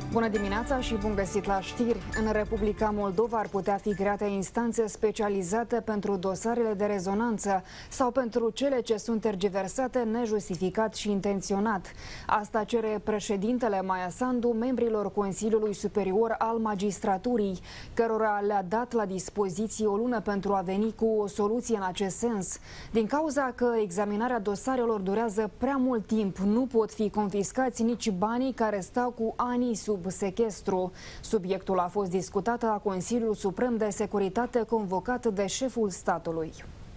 Bună dimineața și bun găsit la știri. În Republica Moldova ar putea fi create instanțe specializate pentru dosarele de rezonanță sau pentru cele ce sunt tergiversate nejustificat și intenționat. Asta cere președintele Maia Sandu membrilor Consiliului Superior al Magistraturii, cărora le-a dat la dispoziție o lună pentru a veni cu o soluție în acest sens. Din cauza că examinarea dosarelor durează prea mult timp, nu pot fi confiscați nici banii care stau cu ani sub sechestru. Subiectul a fost discutat la Consiliul Suprem de Securitate convocat de șeful statului.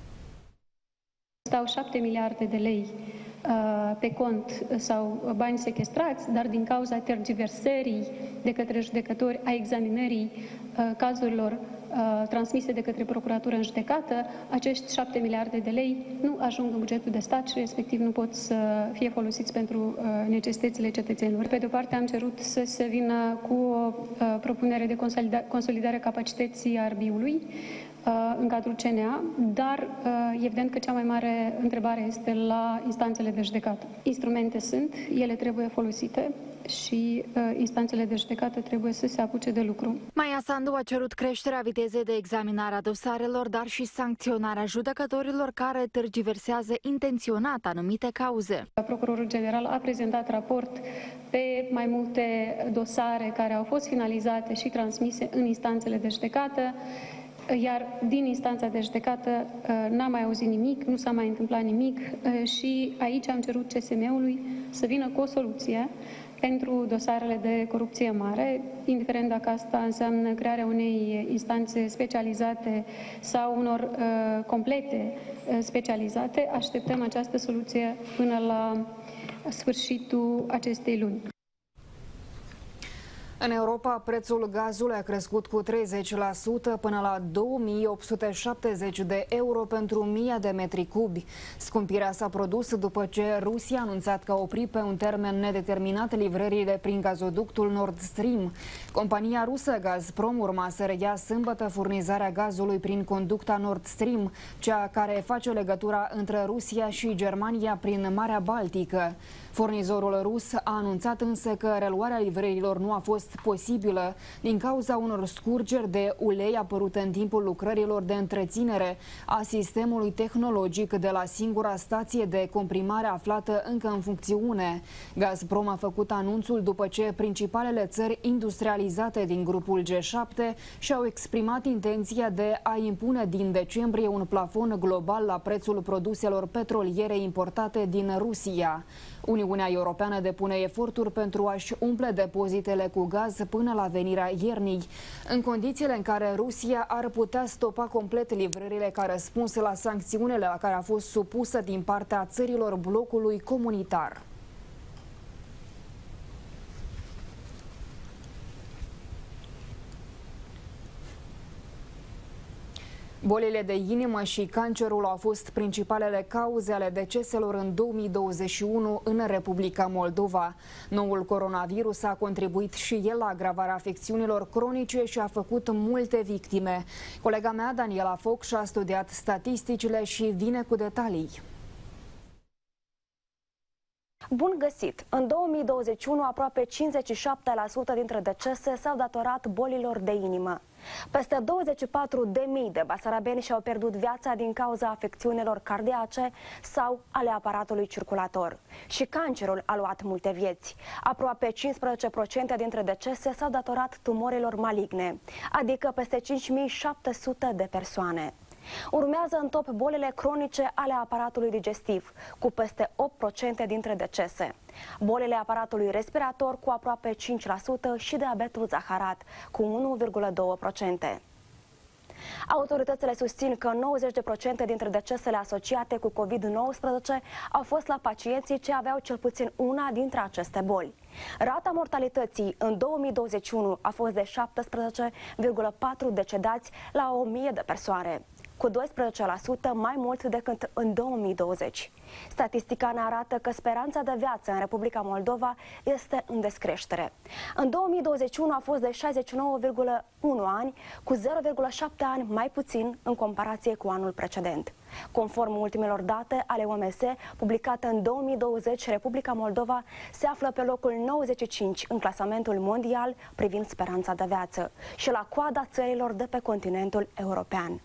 Stau 7 miliarde de lei pe cont sau bani sechestrați, dar din cauza tergiversării de către judecători a examinării cazurilor transmise de către procuratură în judecată, acești 7 miliarde de lei nu ajung în bugetul de stat și respectiv nu pot să fie folosiți pentru necesitățile cetățenilor. Pe de o parte am cerut să se vină cu o propunere de consolidare a capacității RB-ului în cadrul CNA, dar evident că cea mai mare întrebare este la instanțele de judecată. Instrumente sunt, ele trebuie folosite și instanțele de judecată trebuie să se apuce de lucru. Maia Sandu a cerut creșterea vitezei de examinare a dosarelor, dar și sancționarea judecătorilor care tergiversează intenționat anumite cauze. Procurorul general a prezentat raport pe mai multe dosare care au fost finalizate și transmise în instanțele de judecată, iar din instanța de judecată n-am mai auzit nimic, nu s-a mai întâmplat nimic și aici am cerut CSM-ului să vină cu o soluție pentru dosarele de corupție mare, indiferent dacă asta înseamnă crearea unei instanțe specializate sau unor complete specializate. Așteptăm această soluție până la sfârșitul acestei luni. În Europa, prețul gazului a crescut cu 30% până la 2870 de euro pentru 1000 de metri cubi. Scumpirea s-a produs după ce Rusia a anunțat că a oprit pe un termen nedeterminat livrările prin gazoductul Nord Stream. Compania rusă Gazprom urma să reia sâmbătă furnizarea gazului prin conducta Nord Stream, cea care face legătura între Rusia și Germania prin Marea Baltică. Furnizorul rus a anunțat însă că reluarea livrărilor nu a fost posibilă din cauza unor scurgeri de ulei apărute în timpul lucrărilor de întreținere a sistemului tehnologic de la singura stație de comprimare aflată încă în funcțiune. Gazprom a făcut anunțul după ce principalele țări industrializate din grupul G7 și-au exprimat intenția de a impune din decembrie un plafon global la prețul produselor petroliere importate din Rusia. Uniunea Europeană depune eforturi pentru a-și umple depozitele cu gaz până la venirea iernii, în condițiile în care Rusia ar putea stopa complet livrările ca răspuns la sancțiunile la care a fost supusă din partea țărilor blocului comunitar. Bolile de inimă și cancerul au fost principalele cauze ale deceselor în 2021 în Republica Moldova. Noul coronavirus a contribuit și el la agravarea afecțiunilor cronice și a făcut multe victime. Colega mea, Daniela Foc, și-a studiat statisticile și vine cu detalii. Bun găsit! În 2021, aproape 57% dintre decese s-au datorat bolilor de inimă. Peste 24.000 de basarabeni și-au pierdut viața din cauza afecțiunilor cardiace sau ale aparatului circulator. Și cancerul a luat multe vieți. Aproape 15% dintre decese s-au datorat tumorilor maligne, adică peste 5.700 de persoane. Urmează în top bolile cronice ale aparatului digestiv, cu peste 8% dintre decese, bolile aparatului respirator cu aproape 5% și diabetul zaharat cu 1,2%. Autoritățile susțin că 90% dintre decesele asociate cu COVID-19 au fost la pacienții ce aveau cel puțin una dintre aceste boli. Rata mortalității în 2021 a fost de 17,4 decedați la 1000 de persoane. cu 12% mai mult decât în 2020. Statistica ne arată că speranța de viață în Republica Moldova este în descreștere. În 2021 a fost de 69,1 ani, cu 0,7 ani mai puțin în comparație cu anul precedent. Conform ultimelor date ale OMS, publicate în 2020, Republica Moldova se află pe locul 95 în clasamentul mondial privind speranța de viață și la coada țărilor de pe continentul european.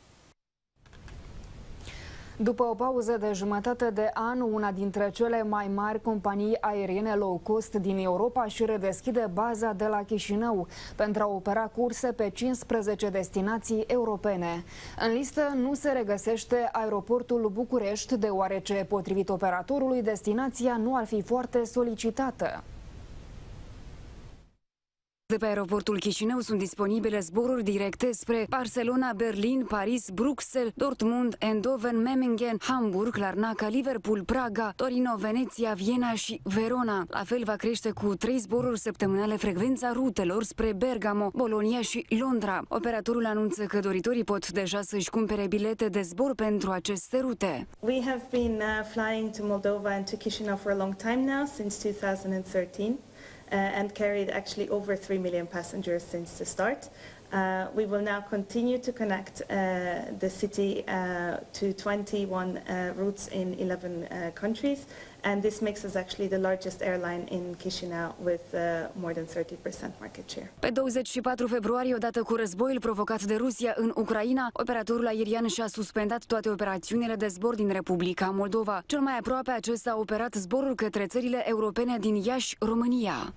După o pauză de jumătate de an, una dintre cele mai mari companii aeriene low cost din Europa își redeschide baza de la Chișinău pentru a opera curse pe 15 destinații europene. În listă nu se regăsește aeroportul București, deoarece, potrivit operatorului, destinația nu ar fi foarte solicitată. De pe aeroportul Chișinău sunt disponibile zboruri directe spre Barcelona, Berlin, Paris, Bruxelles, Dortmund, Eindhoven, Memmingen, Hamburg, Larnaca, Liverpool, Praga, Torino, Veneția, Viena și Verona. La fel va crește cu 3 zboruri săptămânale frecvența rutelor spre Bergamo, Bologna și Londra. Operatorul anunță că doritorii pot deja să-și cumpere bilete de zbor pentru aceste rute. We have been flying to Moldova and to Chișinău for a long time now, since 2013. And carried actually over 3 million passengers since the start. We will now continue to connect the city to 21 routes in 11 countries, and this makes us actually the largest airline in Chișinău with more than 30% market share. Pe 24 februarie, odată cu războiul provocat de Rusia în Ucraina, operatorul aerian și-a suspendat toate operațiunile de zbor din Republica Moldova. Cel mai aproape, acesta a operat zboruri către țările europene din Iași, România.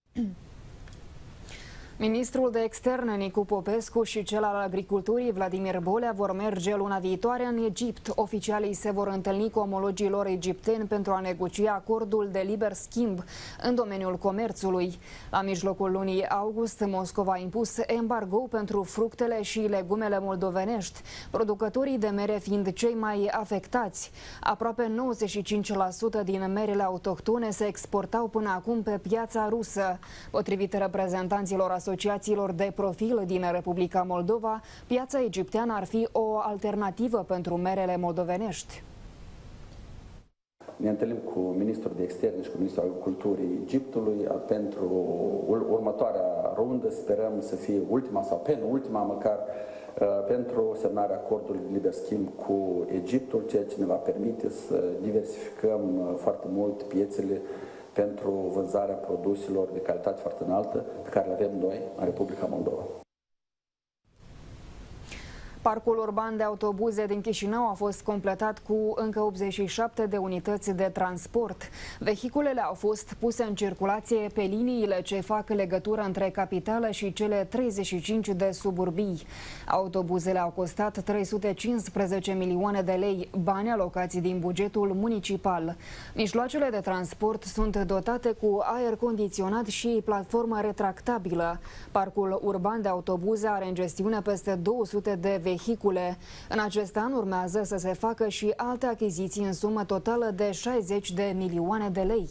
Ministrul de Externe Nicu Popescu și cel al Agriculturii Vladimir Bolea vor merge luna viitoare în Egipt. Oficialii se vor întâlni cu omologii lor egipteni pentru a negocia acordul de liber schimb în domeniul comerțului. La mijlocul lunii august, Moscova a impus embargo pentru fructele și legumele moldovenești, producătorii de mere fiind cei mai afectați. Aproape 95% din merele autohtone se exportau până acum pe piața rusă. Potrivit reprezentanților asociațiilor de profil din Republica Moldova, piața egipteană ar fi o alternativă pentru merele moldovenești. Ne întâlnim cu ministrul de externe și cu ministrul agriculturii Egiptului pentru următoarea rundă, sperăm să fie ultima sau penultima măcar, pentru semnarea acordului de liber schimb cu Egiptul, ceea ce ne va permite să diversificăm foarte mult piețele pentru vânzarea produselor de calitate foarte înaltă pe care le avem noi în Republica Moldova. Parcul urban de autobuze din Chișinău a fost completat cu încă 87 de unități de transport. Vehiculele au fost puse în circulație pe liniile ce fac legătură între capitală și cele 35 de suburbii. Autobuzele au costat 315 milioane de lei, bani alocați din bugetul municipal. Mijloacele de transport sunt dotate cu aer condiționat și platformă retractabilă. Parcul urban de autobuze are în gestiune peste 200 de vehicule. În acest an urmează să se facă și alte achiziții în sumă totală de 60 de milioane de lei.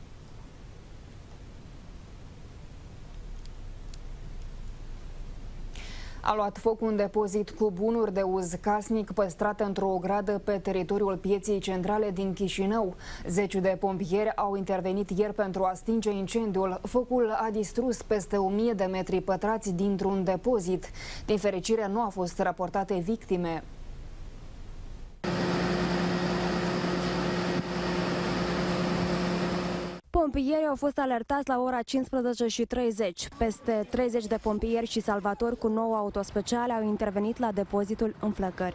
A luat foc un depozit cu bunuri de uz casnic păstrate într-o ogradă pe teritoriul pieței centrale din Chișinău. 10 de pompieri au intervenit ieri pentru a stinge incendiul. Focul a distrus peste 1000 de metri pătrați dintr-un depozit. Din fericire, nu au fost raportate victime. Pompierii au fost alertați la ora 15:30. Peste 30 de pompieri și salvatori cu 9 autospeciale au intervenit la depozitul în Flăcări.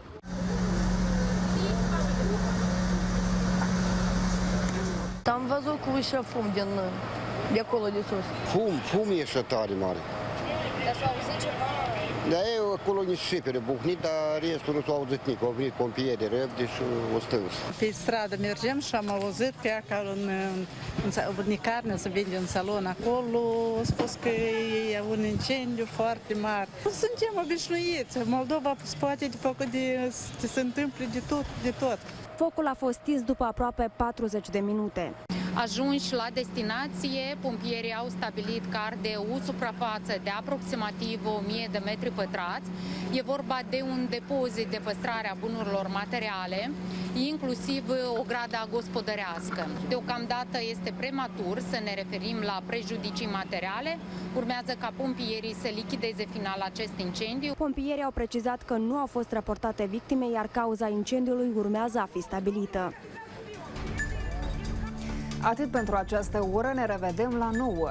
Am văzut cum ieșea fum de acolo de sus. Fum ieșea tare mare. Dar s-a auzit ceva? Da, e acolo niște șipere bucnit, dar restul nu s-a auzit nici. Au venit pompieri repede și o stâns. Pe stradă mergem și am auzit că acolo în carne se vinde în salon. Acolo a spus că e un incendiu foarte mare. Suntem obișnuiți. Moldova poate se întâmple de tot. Focul a fost stins după aproape 40 de minute. Ajunși la destinație, pompierii au stabilit că arde o suprafață de aproximativ 1000 de metri pătrați. E vorba de un depozit de păstrare a bunurilor materiale, inclusiv o grada gospodărească. Deocamdată este prematur să ne referim la prejudicii materiale. Urmează ca pompierii să lichideze final acest incendiu. Pompierii au precizat că nu au fost raportate victime, iar cauza incendiului urmează a fi stabilită. Atât pentru această oră, ne revedem la 9.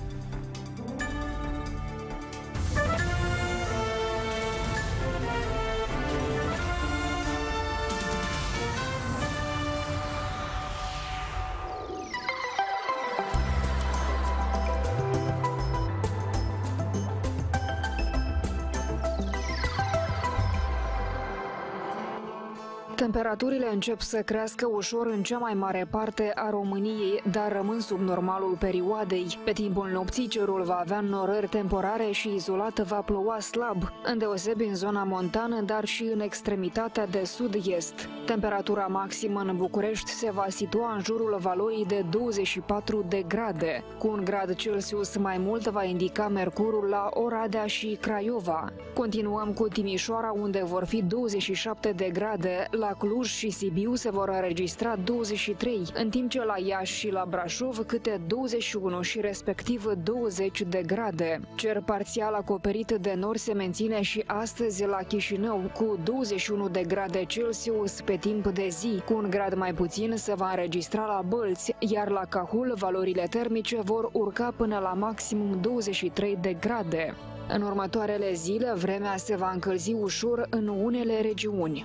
Temperaturile încep să crească ușor în cea mai mare parte a României, dar rămân sub normalul perioadei. Pe timpul nopții, cerul va avea înnorări temporare și izolat va ploua slab, îndeosebi în zona montană, dar și în extremitatea de sud-est. Temperatura maximă în București se va situa în jurul valorii de 24 de grade. Cu 1 grad Celsius mai mult va indica mercurul la Oradea și Craiova. Continuăm cu Timișoara, unde vor fi 27 de grade, la Cluj și Sibiu se vor înregistra 23, în timp ce la Iași și la Brașov câte 21 și respectiv 20 de grade. Cer parțial acoperit de nori se menține și astăzi la Chișinău, cu 21 de grade Celsius pe timp de zi. Cu 1 grad mai puțin se va înregistra la Bălți, iar la Cahul valorile termice vor urca până la maximum 23 de grade. În următoarele zile, vremea se va încălzi ușor în unele regiuni.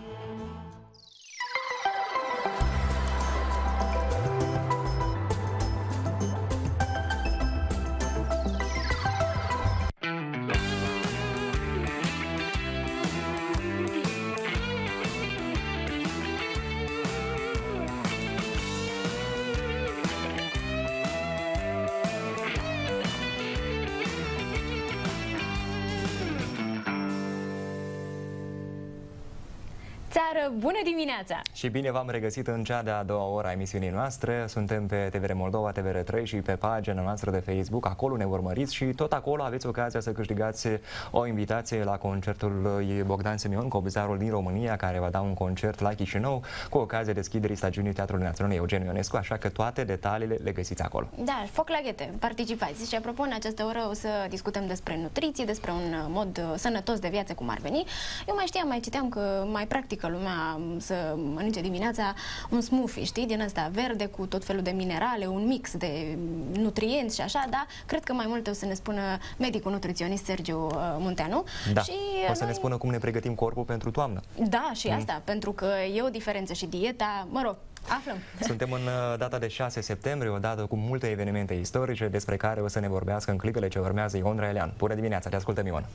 Bună dimineața! Și bine v-am regăsit în cea de-a doua oră a emisiunii noastre. Suntem pe TVR Moldova, TVR3 și pe pagina noastră de Facebook. Acolo ne urmăriți și tot acolo aveți ocazia să câștigați o invitație la concertul lui Bogdan Simion, compozitorul din România, care va da un concert la Chișinău cu ocazia deschiderii stagiunii Teatrului Național Eugen Ionescu, așa că toate detaliile le găsiți acolo. Da, foc la ghete, participați. Și apropo, în această oră o să discutăm despre nutriție, despre un mod sănătos de viață, cum ar veni. Eu mai citeam că mai practică lumea să mănânce dimineața un smoothie, știi, din ăsta verde cu tot felul de minerale, un mix de nutrienți și așa, da? Cred că mai multe o să ne spună medicul nutriționist Sergiu Munteanu. Da, și o să ne spună cum ne pregătim corpul pentru toamnă. Da, și asta, pentru că e o diferență și dieta, mă rog, aflăm. Suntem în data de 6 septembrie, o dată cu multe evenimente istorice despre care o să ne vorbească în clipele ce urmează Ion Raelean. Bună dimineața, te ascultăm, Ion.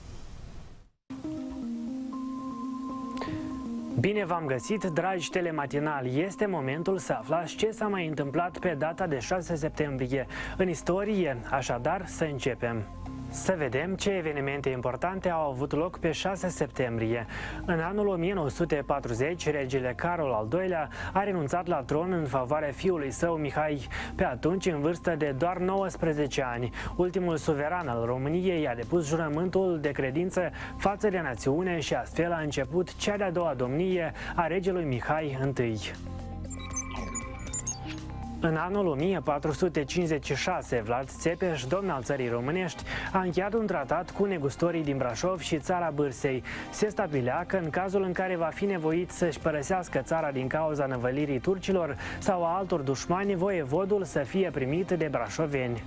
Bine v-am găsit, dragi telematinali! Este momentul să aflați ce s-a mai întâmplat pe data de 6 septembrie în istorie, așadar să începem. Să vedem ce evenimente importante au avut loc pe 6 septembrie. În anul 1940, regele Carol al II-lea a renunțat la tron în favoarea fiului său Mihai, pe atunci în vârstă de doar 19 ani. Ultimul suveran al României a depus jurământul de credință față de națiune și astfel a început cea de-a doua domnie a regelui Mihai I. În anul 1456, Vlad Țepeș, domn al țării românești, a încheiat un tratat cu negustorii din Brașov și țara Bârsei. Se stabilea că în cazul în care va fi nevoit să-și părăsească țara din cauza năvălirii turcilor sau a altor dușmani, voievodul să fie primit de brașoveni.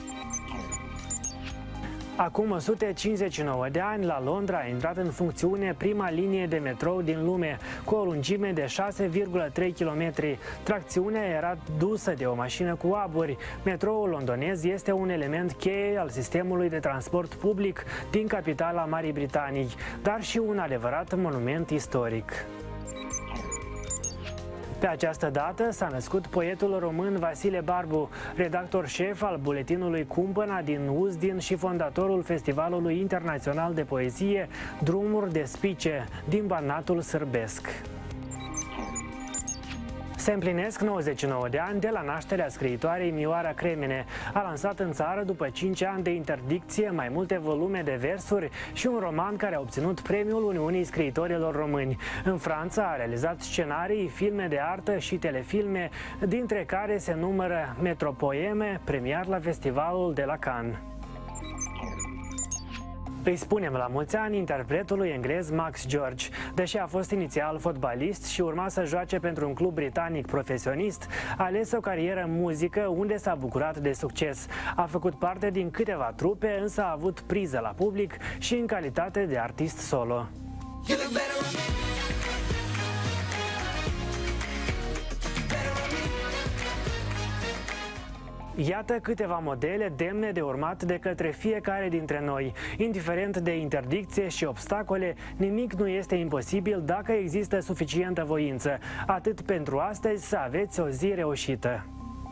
Acum 159 de ani, la Londra a intrat în funcțiune prima linie de metrou din lume, cu o lungime de 6,3 km. Tracțiunea era dusă de o mașină cu aburi. Metroul londonez este un element cheie al sistemului de transport public din capitala Marii Britanii, dar și un adevărat monument istoric. Pe această dată s-a născut poetul român Vasile Barbu, redactor șef al buletinului Cumpăna din Uzdin și fondatorul Festivalului Internațional de Poezie Drumuri de Spice din Banatul Sârbesc. Se împlinesc 99 de ani de la nașterea scriitoarei Mioara Cremene. A lansat în țară după 5 ani de interdicție mai multe volume de versuri și un roman care a obținut premiul Uniunii Scriitorilor Români. În Franța a realizat scenarii, filme de artă și telefilme, dintre care se numără Metropoeme, premiat la festivalul de la Cannes. Îi spunem la mulți ani interpretului englez Max George. Deși a fost inițial fotbalist și urma să joace pentru un club britanic profesionist, a ales o carieră în muzică unde s-a bucurat de succes. A făcut parte din câteva trupe, însă a avut priză la public și în calitate de artist solo. Iată câteva modele demne de urmat de către fiecare dintre noi. Indiferent de interdicție și obstacole, nimic nu este imposibil dacă există suficientă voință. Atât pentru astăzi, să aveți o zi reușită!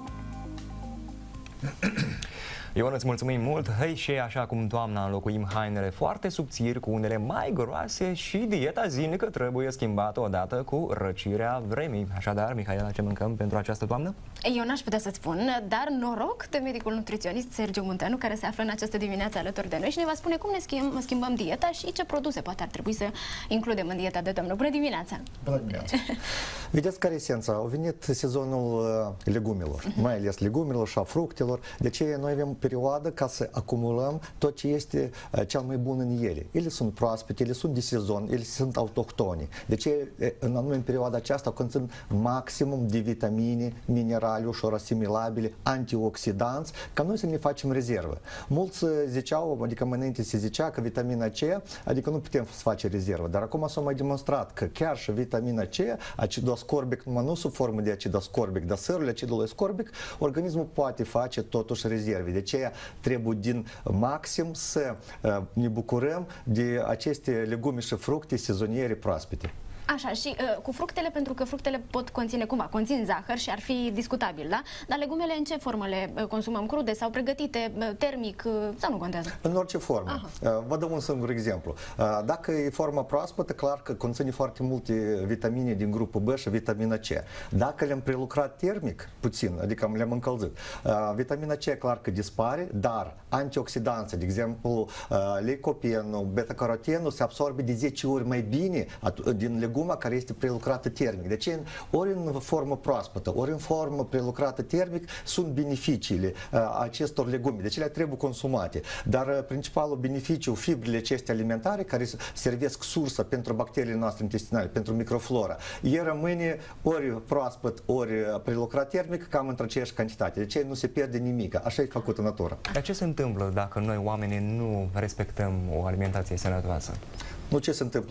Ion, îți mulțumim mult! Hei, și așa cum toamna înlocuim hainele foarte subțiri cu unele mai groase și dieta zilnică trebuie schimbată odată cu răcirea vremii. Așadar, Mihaela, ce mâncăm pentru această toamnă? Eu n-aș putea să-ți spun, dar noroc de medicul nutriționist Sergiu Munteanu, care se află în această dimineață alături de noi și ne va spune cum ne schimbăm dieta și ce produse poate ar trebui să includem în dieta de toamnă. Bună dimineața! Bună dimineața! Vedeți care e esența? A venit sezonul legumelor, mai ales legumelor și a fructelor. De ce noi avem perioadă ca să acumulăm tot ce este cel mai bun în ele. Ele sunt proaspete, ele sunt de sezon, ele sunt autohtone. De ce în anume în perioada aceasta conțin maximum de vitamine, minerale ușor asimilabile, antioxidanți, ca noi să ne facem rezervă. Mulți ziceau, adică mai înainte se zicea că vitamina C, adică nu putem să facem rezervă, dar acum s-a mai demonstrat că chiar și vitamina C, acidul ascorbic, numai nu sub formă de acid ascorbic, dar sărul acidului ascorbic, organismul poate face totuși rezerve. De ce trebuie din maxim să ne bucurăm de aceste legume și fructe sezoniere proaspete. Așa, și cu fructele, pentru că fructele pot conține, conțin zahăr și ar fi discutabil, da? Dar legumele în ce formă le consumăm? Crude sau pregătite, termic, sau nu contează? În orice formă. Vă dau un singur exemplu. Dacă e forma proaspătă, clar că conține foarte multe vitamine din grupul B și vitamina C. Dacă le-am prelucrat termic, puțin, adică le-am încălzit, vitamina C clar că dispare, dar antioxidanții, de exemplu, licopenul, beta-carotenul se absorbe de 10 ori mai bine din legumă care este prelucrată termic. Deci, ori în formă proaspătă, ori în formă prelucrată termic, sunt beneficiile acestor legume. Deci, ele trebuie consumate. Dar principalul beneficiu, fibrele acestea alimentare, care servesc sursă pentru bacteriile noastre intestinale, pentru microflora, el rămâne ori proaspăt, ori prelucrat termic, cam într aceeași cantitate. Deci, nu se pierde nimic. Așa e făcut în natură. Dar ce se întâmplă dacă noi, oamenii, nu respectăm o alimentație sănătoasă? Nu, ce se întâmplă?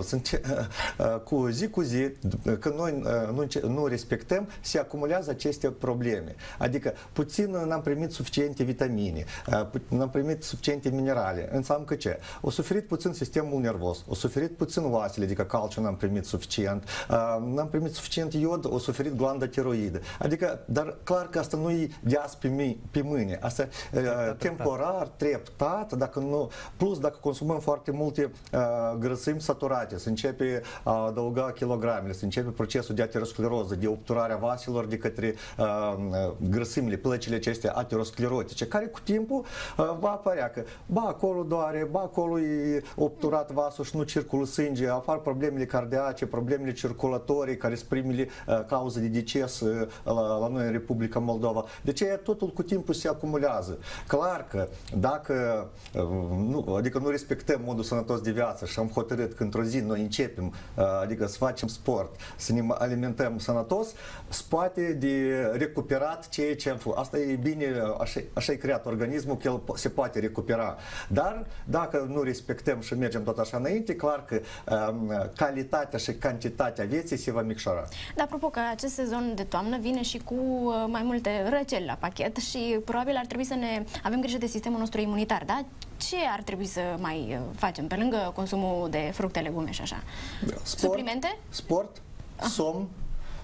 Cu zi, când noi nu respectăm, se acumulează aceste probleme. Adică, puțin n-am primit suficiente vitamine, n-am primit suficiente minerale. Înseamnă că ce? O suferit puțin sistemul nervos, o suferit puțin oasele, adică calciu n-am primit suficient, n-am primit suficient iod, o suferit glanda tiroidă. Adică, dar clar că asta nu e de azi pe mâine. Asta temporar, treptat, dacă nu, plus dacă consumăm foarte multe grăsimi saturate, se începe a adăuga kilogramele, se începe procesul de ateroscleroză, de obturarea vaselor de către grăsimile, plăcile acestea aterosclerotice, care cu timpul va apărea că, acolo doare, acolo e obturat vasul și nu circulă sânge, apar problemele cardiace, problemele circulatorii, care sunt primele cauze de deces la noi în Republica Moldova. Deci totul cu timpul se acumulează. Clar că dacă adică nu respectăm modul sănătos de viață și am hotărât că într-o zi noi începem, adică să facem sport, să ne alimentăm sănătos, se poate de recuperat ceea ce am făcut. Asta e bine, așa e creat organismul, că el se poate recupera. Dar dacă nu respectăm și mergem tot așa înainte, clar că calitatea și cantitatea vieții se va micșora. Dar apropo că acest sezon de toamnă vine și cu mai multe răceli la pachet și probabil ar trebui să ne avem grijă de sistemul nostru imunitar, da? Ce ar trebui să mai facem pe lângă consumul de fructe, legume și așa? Sport, suplimente? Sport, somn,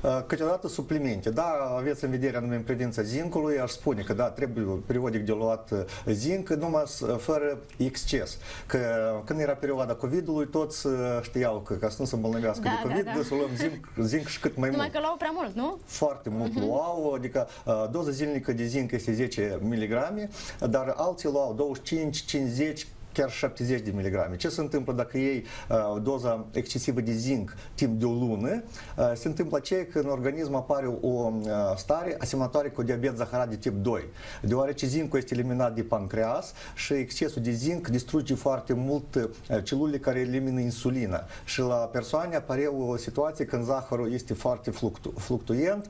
câteodată suplimente. Da, aveți în vedere anume în privința zincului, aș spune că da, trebuie periodic de luat zinc, numai fără exces. Că când era perioada COVID-ului, toți știau că ca să nu se îmbolnăvească de COVID, să luăm zinc și cât mai mult. Numai că luau prea mult, nu? Foarte mult luau, adică doza zilnică de zinc este 10 mg, dar alții luau 25, 50, chiar 70 de miligrame. Ce se întâmplă dacă iei doza excesivă de zinc timp de o lună? Se întâmplă aceea că în organism apare o stare asemănătoare cu diabet zaharat de tip 2, deoarece zincul este eliminat de pancreas și excesul de zinc distruge foarte mult celulele care elimină insulina și la persoane apare o situație când zahărul este foarte fluctuent,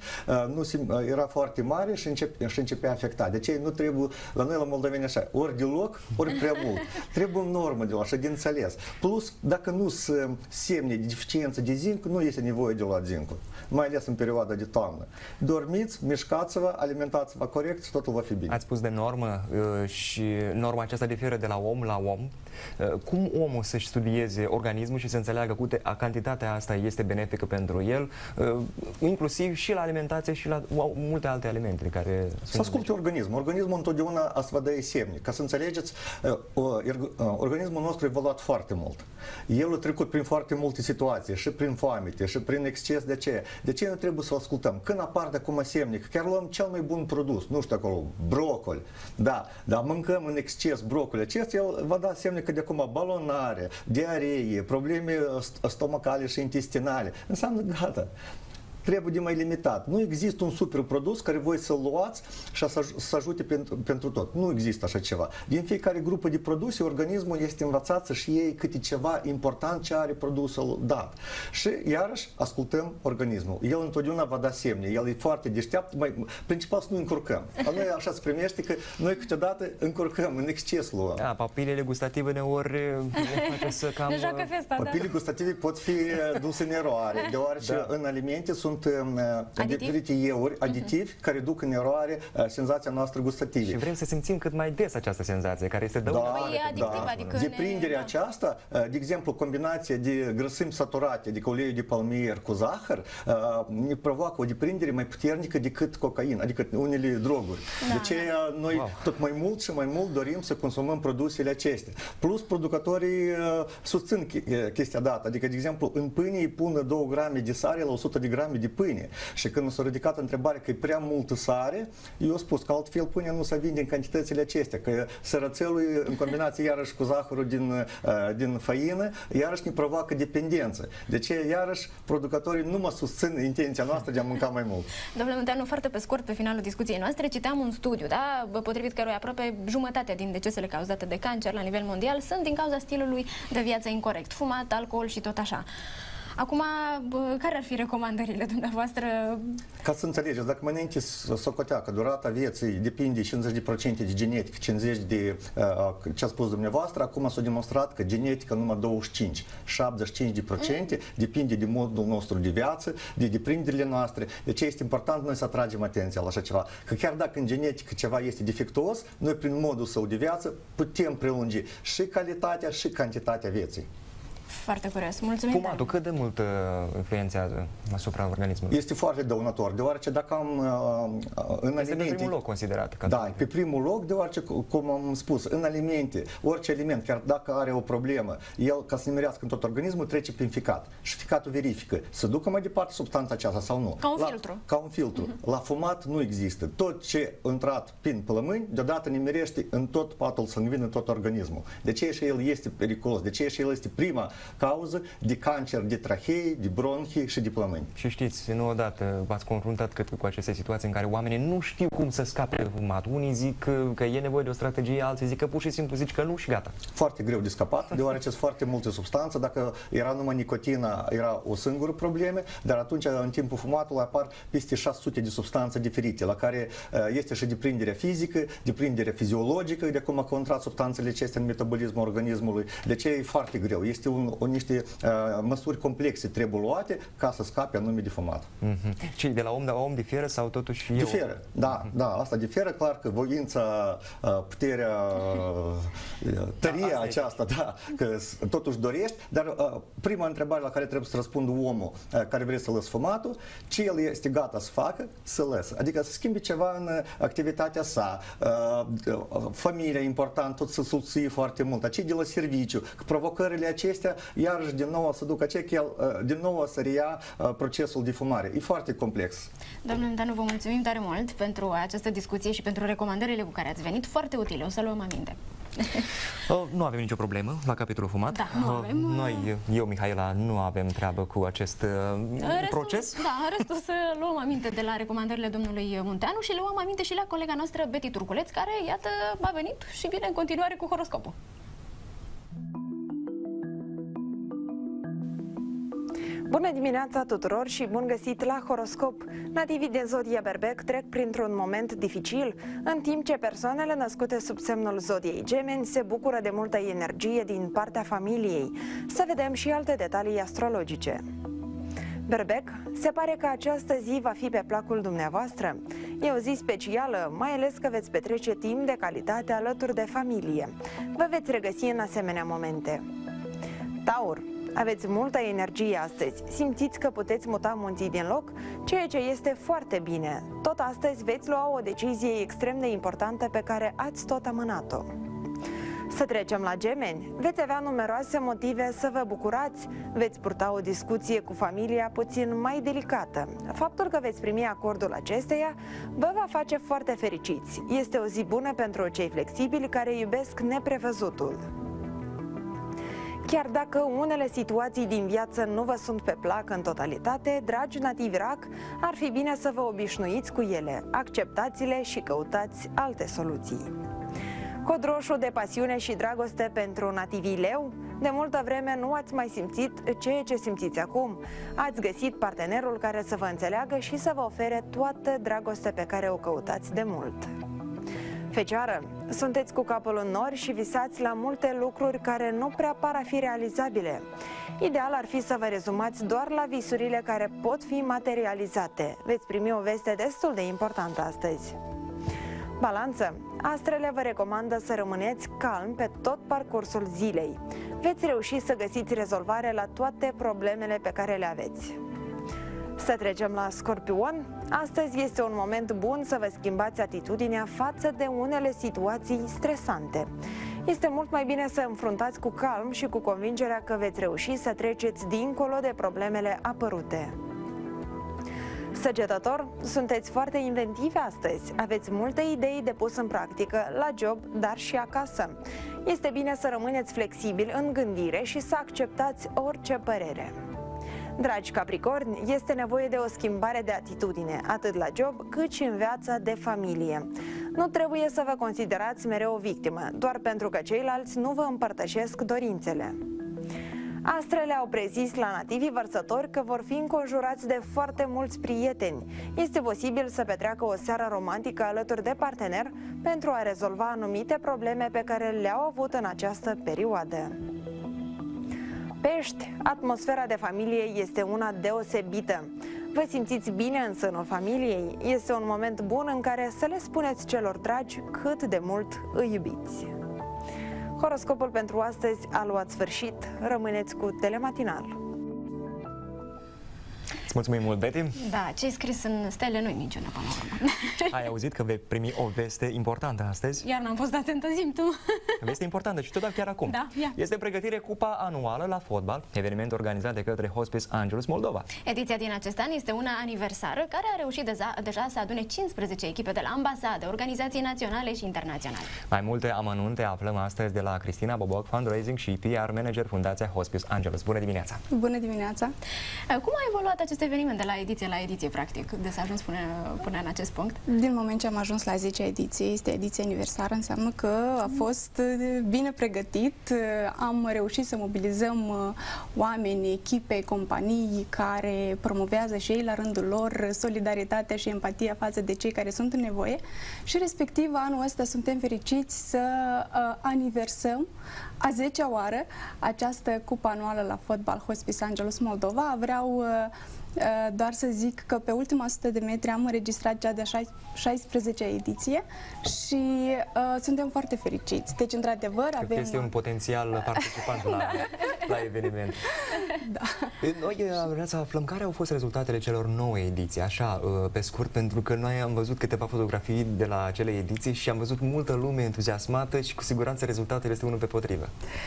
era foarte mare și începe a afecta. De aceea nu trebuie, la noi la moldoveni așa, ori deloc, ori prea mult. Trebuie în normă de la așa, de înțeles. Plus, dacă nu se semne de deficiență de zinc, nu este nevoie de luat zincul, mai ales în perioada de toamnă. Dormiți, mișcați-vă, alimentați-vă corect și totul va fi bine. Ați spus de normă și norma aceasta diferă de la om la om. Cum omul să-și studieze organismul și să înțeleagă că cantitatea asta este benefică pentru el, inclusiv și la alimentație și la multe alte alimente care să asculte organismul. Organismul întotdeauna a să vă dă semne. Ca să înțelegeți, organismul nostru a evoluat foarte mult. El a trecut prin foarte multe situații, și prin foamete, și prin exces. De ce? De ce nu trebuie să ascultăm? Când apar de acum semne, că chiar luăm cel mai bun produs, nu știu acolo, brocoli, da, dar mâncăm în exces brocoli, acesta el va da semne că de acum balonare, diaree, probleme stomacale și intestinale, înseamnă gata. Trebuie de mai limitat. Nu există un super produs care voi să-l luați și să ajute pentru tot. Nu există așa ceva. Din fiecare grupă de produse, organismul este învățat să-și iei câte ceva important ce are produsul dat. Și iarăși ascultăm organismul. El întotdeauna va da semne. El e foarte deștept. Principal să nu încurcăm. A noi așa se primește că noi câteodată încurcăm, în exces luăm. Da, papilele gustative uneori face să cam... Papilele gustative pot fi duse în eroare, deoarece în alimente sunt diferite ieuri, aditivi, care duc în eroare senzația noastră gustativă. Și vrem să simțim cât mai des această senzație, care este dăunătoare. Adică deprinderea aceasta, de exemplu, combinația de grăsimi saturate, adică uleiul de palmier cu zahăr, ne provoacă o deprindere mai puternică decât cocaina, adică unele droguri. De aceea noi tot mai mult și mai mult dorim să consumăm produsele acestea. Plus, producătorii susțin chestia dată, adică, de exemplu, în pâine îi pună 2 grame de sare la 100 de grame de pâine. Și când s-a ridicat întrebarea că e prea multă sare, eu spus că altfel pâinea nu se vinde în cantitățile acestea, că sărățelul în combinație iarăși cu zahărul din făină, iarăși ne provoacă dependență. De ce iarăși producătorii nu mă susțin intenția noastră de a mânca mai mult. Domnule Munteanu, foarte pe scurt, pe finalul discuției noastre, citeam un studiu, da, potrivit căruia aproape jumătate din decesele cauzate de cancer la nivel mondial sunt din cauza stilului de viață incorect, fumat, alcool și tot așa. Acum, care ar fi recomandările dumneavoastră? Ca să înțelegeți, dacă mai înainte socotea că durata vieții depinde 50% de genetică, 50% de ce a spus dumneavoastră, acum s-a demonstrat că genetica numai 75% depinde de modul nostru de viață, de deprinderile noastre. De ce este important noi să atragem atenția la așa ceva? Că chiar dacă în genetică ceva este defectuos, noi prin modul său de viață putem prelungi și calitatea și cantitatea vieții. Foarte curios. Mulțumim. Fumatul cât de mult influențează asupra organismului? Este foarte dăunător, deoarece dacă am în este alimente... pe primul loc considerat. Da, pe primul loc, deoarece, cum am spus, în alimente, orice aliment, chiar dacă are o problemă, el, ca să nimerească în tot organismul, trece prin ficat. Și ficatul verifică să ducă mai departe substanța aceasta sau nu. Ca un filtru. Ca un filtru. La fumat nu există. Tot ce a intrat prin plămâni, deodată nimerește în tot patul sanguin, în tot organismul. De ce și el este periculos? De ce și el este prima cauză de cancer de trahei, de bronhi și de plămâni. Și știți, nu odată v-ați confruntat cred că cu aceste situații în care oamenii nu știu cum să scape de fumat. Unii zic că e nevoie de o strategie, alții zic că pur și simplu zici că nu și gata. Foarte greu de scăpat, deoarece sunt foarte multe substanțe. Dacă era numai nicotina, era o singură problemă, dar atunci în timpul fumatului apar peste 600 de substanțe diferite, la care este și deprinderea fizică, deprinderea fiziologică, de cum a intrat substanțele acestea în metabolismul organismului. De ce e foarte greu? Este un niște măsuri complexe trebuie luate ca să scape anume de fumat. Și de la om la om diferă sau totuși diferă, da, asta diferă, clar că voința, puterea, tăria aceasta, da, că totuși dorești, dar prima întrebare la care trebuie să răspundă omul care vrea să lăsă fumatul, ce el este gata să facă, să lăsă. Adică să schimbe ceva în activitatea sa, familia important, tot să susții foarte mult, acei de la serviciu, că provocările acestea iarăși din nou să ducă aceea că el din nou să reia procesul de fumare. E foarte complex. Domnule Mutanu, vă mulțumim tare mult pentru această discuție și pentru recomandările cu care ați venit, foarte utile, o să luăm aminte. Nu avem nicio problemă la capitolul fumat. Da, nu avem. Noi, eu, Mihaela, nu avem treabă cu acest proces. Da, restul să luăm aminte de la recomandările domnului Munteanu și luăm aminte și la colega noastră Betty Turculeț, care, iată, a venit și vine în continuare cu horoscopul. Bună dimineața tuturor și bun găsit la horoscop! Nativii din zodia Berbec trec printr-un moment dificil, în timp ce persoanele născute sub semnul zodiei Gemeni se bucură de multă energie din partea familiei. Să vedem și alte detalii astrologice. Berbec, se pare că această zi va fi pe placul dumneavoastră. E o zi specială, mai ales că veți petrece timp de calitate alături de familie. Vă veți regăsi în asemenea momente. Taur, aveți multă energie astăzi, simțiți că puteți muta munții din loc, ceea ce este foarte bine. Tot astăzi veți lua o decizie extrem de importantă pe care ați tot amânat-o. Să trecem la Gemeni. Veți avea numeroase motive să vă bucurați, veți purta o discuție cu familia puțin mai delicată. Faptul că veți primi acordul acesteia vă va face foarte fericiți. Este o zi bună pentru cei flexibili care iubesc neprevăzutul. Chiar dacă unele situații din viață nu vă sunt pe plac în totalitate, dragi nativi Rac, ar fi bine să vă obișnuiți cu ele, acceptați-le și căutați alte soluții. Cod roșu de pasiune și dragoste pentru nativii Leu. De multă vreme nu ați mai simțit ceea ce simțiți acum. Ați găsit partenerul care să vă înțeleagă și să vă ofere toată dragostea pe care o căutați de mult. Fecioară, sunteți cu capul în nori și visați la multe lucruri care nu prea par a fi realizabile. Ideal ar fi să vă rezumați doar la visurile care pot fi materializate. Veți primi o veste destul de importantă astăzi. Balanță, astrele vă recomandă să rămâneți calm pe tot parcursul zilei. Veți reuși să găsiți rezolvare la toate problemele pe care le aveți. Să trecem la Scorpion. Astăzi este un moment bun să vă schimbați atitudinea față de unele situații stresante. Este mult mai bine să înfruntați cu calm și cu convingerea că veți reuși să treceți dincolo de problemele apărute. Săgetător, sunteți foarte inventivi astăzi, aveți multe idei de pus în practică la job, dar și acasă. Este bine să rămâneți flexibili în gândire și să acceptați orice părere. Dragi Capricorni, este nevoie de o schimbare de atitudine, atât la job cât și în viața de familie. Nu trebuie să vă considerați mereu o victimă, doar pentru că ceilalți nu vă împărtășesc dorințele. Astrele au prezis la nativii Vărsători că vor fi înconjurați de foarte mulți prieteni. Este posibil să petreacă o seară romantică alături de partener pentru a rezolva anumite probleme pe care le-au avut în această perioadă. Pești, atmosfera de familie este una deosebită. Vă simțiți bine în sânul familiei? Este un moment bun în care să le spuneți celor dragi cât de mult îi iubiți. Horoscopul pentru astăzi a luat sfârșit. Rămâneți cu Telematinal. Îți mulțumim mult, Betty. Da, ce-ai scris în stele nu-i minciună până la urmă. Ai auzit că vei primi o veste importantă astăzi? Iar n-am fost atentă, zi-mi tu. Veste importantă și tot chiar acum. Da, ia. Este pregătire Cupa Anuală la fotbal, eveniment organizat de către Hospice Angelus Moldova. Ediția din acest an este una aniversară care a reușit deja să adune 15 echipe de la ambasade, organizații naționale și internaționale. Mai multe amănunte aflăm astăzi de la Cristina Boboc, fundraising și PR manager Fundația Hospice Angelus. Bună dimineața! Bună dimineața! Cum a evoluat acest eveniment de la ediție la ediție, practic, de să ajuns până în acest punct? Din moment ce am ajuns la 10-a ediție, este ediția aniversară, înseamnă că a fost bine pregătit. Am reușit să mobilizăm oameni, echipe, companii care promovează și ei la rândul lor solidaritatea și empatia față de cei care sunt în nevoie și respectiv anul ăsta suntem fericiți să aniversăm a 10-a oară această cupă anuală la fotbal Hospice Angelus Moldova. Vreau doar să zic că pe ultima 100 de metri am înregistrat cea de-a 16-a ediție și suntem foarte fericiți. Deci, într-adevăr, avem... Este un potențial participant la eveniment. Da. Noi vreau să aflăm care au fost rezultatele celor 9 ediții, așa, pe scurt, pentru că noi am văzut câteva fotografii de la acele ediții și am văzut multă lume entuziasmată și cu siguranță rezultatul este unul pe potrivă.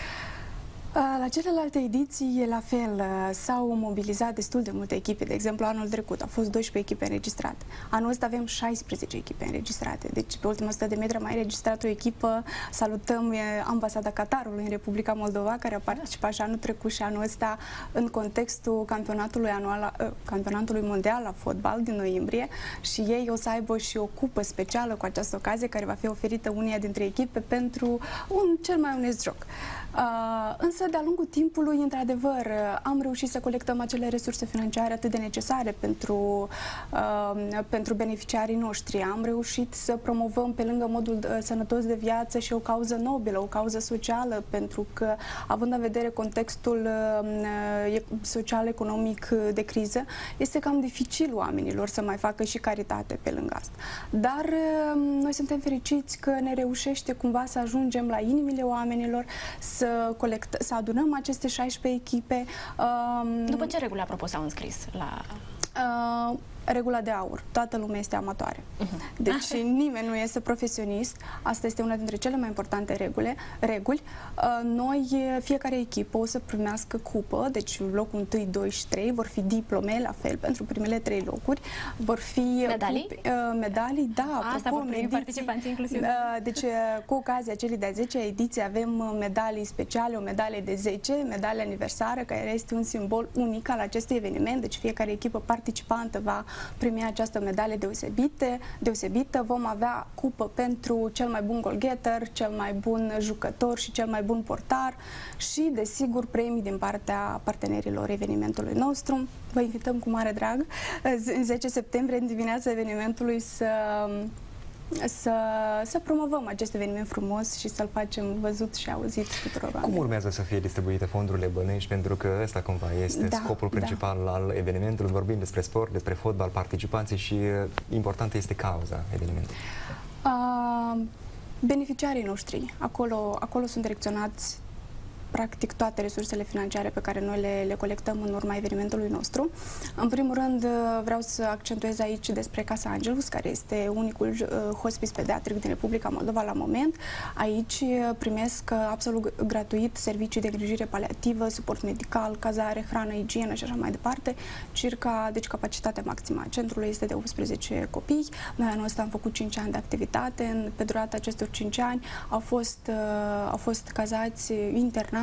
La celelalte ediții, la fel, s-au mobilizat destul de multe echipe. De exemplu, anul trecut au fost 12 echipe înregistrate. Anul ăsta avem 16 echipe înregistrate. Deci, pe ultima 100 de metri am mai înregistrat o echipă. Salutăm ambasada Qatarului în Republica Moldova, care a participat și anul trecut și anul ăsta în contextul campionatului mondial la fotbal din noiembrie. Și ei o să aibă și o cupă specială cu această ocazie, care va fi oferită uneia dintre echipe pentru un cel mai onest joc. Însă, de-a lungul timpului, într-adevăr, am reușit să colectăm acele resurse financiare atât de necesare pentru beneficiarii noștri. Am reușit să promovăm, pe lângă modul sănătos de viață, și o cauză nobilă, o cauză socială, pentru că, având în vedere contextul social-economic de criză, este cam dificil oamenilor să mai facă și caritate pe lângă asta. Dar noi suntem fericiți că ne reușește cumva să ajungem la inimile oamenilor, să adunăm aceste 16 echipe. După ce regulă, apropo, s-au înscris la... Regula de aur. Toată lumea este amatoare. Deci nimeni nu este profesionist. Asta este una dintre cele mai importante reguli. Noi, fiecare echipă, o să primească cupă, deci locul 1, 2 și 3, vor fi diplome, la fel, pentru primele 3 locuri. Vor fi medalii? Medalii, da. Asta vor primi participanții inclusiv. Deci, cu ocazia celei de-a 10-a ediție, avem medalii speciale, o medalie de 10, medalie aniversară, care este un simbol unic al acestui eveniment. Deci, fiecare echipă participantă va primi această medalie deosebită. Vom avea cupă pentru cel mai bun goalgetter, cel mai bun jucător și cel mai bun portar și, desigur, premii din partea partenerilor evenimentului nostru. Vă invităm cu mare drag în 10 septembrie, în dimineața evenimentului, să promovăm acest eveniment frumos și să-l facem văzut și auzit tuturor oamenilor. Cum urmează să fie distribuite fondurile bănești? Pentru că ăsta cumva este scopul principal al evenimentului. Vorbim despre sport, despre fotbal, participanții și importantă este cauza evenimentului. Beneficiarii noștri, acolo sunt direcționați practic toate resursele financiare pe care noi le colectăm în urma evenimentului nostru. În primul rând, vreau să accentuez aici despre Casa Angelus, care este unicul hospice pediatric din Republica Moldova la moment. Aici primesc absolut gratuit servicii de îngrijire paliativă, suport medical, cazare, hrană, igienă și așa mai departe. Deci capacitatea maximă a centrului este de 18 copii. Noi anul ăsta am făcut 5 ani de activitate. Pe durata acestor 5 ani au fost cazați internați